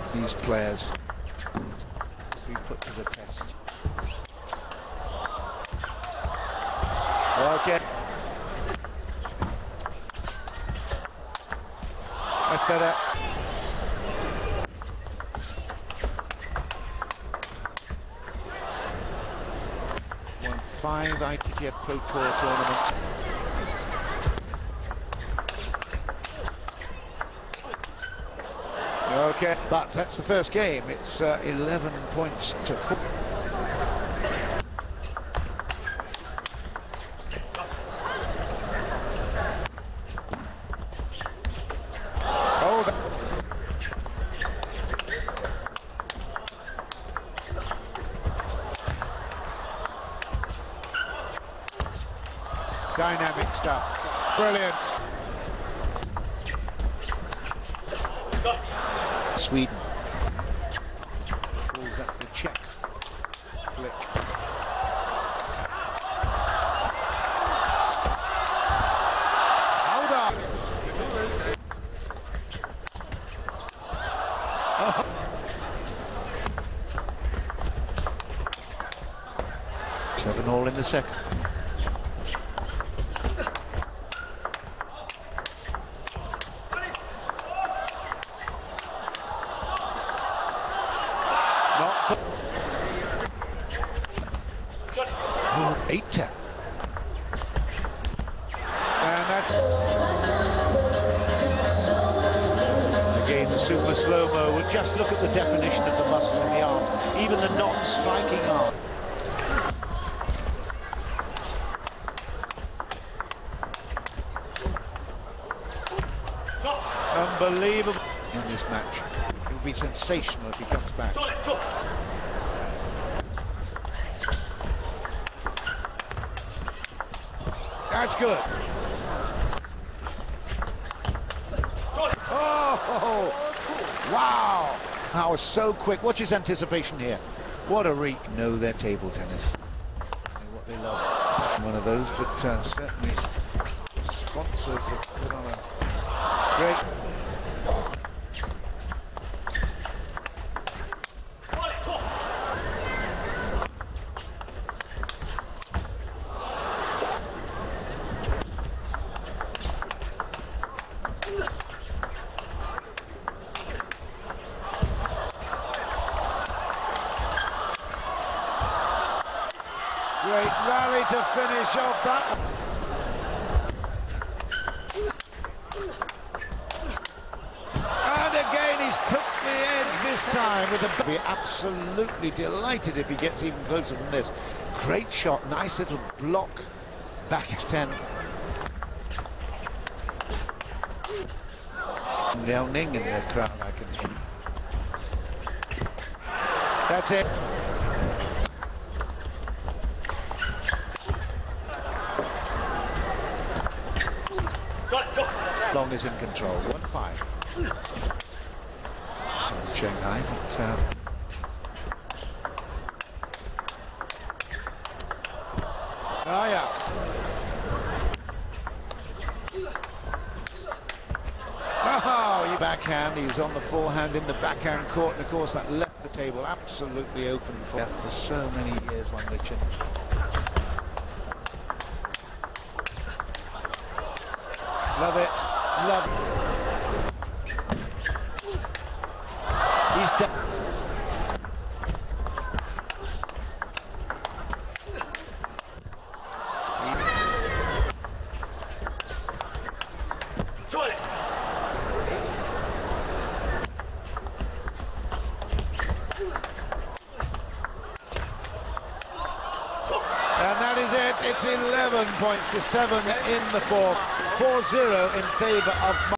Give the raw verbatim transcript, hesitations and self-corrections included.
these players we put to the test. Okay. That's better. Won five I T T F Pro Tour tournaments. Okay, but that's the first game. It's uh, eleven points to four. Oh, that dynamic stuff. Brilliant. Sweden pulls up the check flick. Hold on. Oh. Seven all in the second. eight ten. And that's again the super slow-mo. We'll just look at the definition of the muscle in the arm, even the non-striking arm. Unbelievable in this match. It will be sensational if he comes back. That's good. Oh, wow. That was so quick. What's his anticipation here? What a reek. Know their table tennis. What they love. One of those, but uh, certainly sponsors have put on a great... Great rally to finish off that. And again, he's took the edge this time with a... Be absolutely delighted if he gets even closer than this. Great shot, nice little block. Back at ten. Liao Ning in the crowd, I can hear. That's it. Long is in control. one five. Shanghai, but uh, oh yeah. Oh, you backhand. He's on the forehand in the backhand court, and of course that left the table absolutely open for for so many years. Wang Liqin. Love it. Love it. He's done. And that is it. It's eleven points to seven in the fourth. four zero in favour of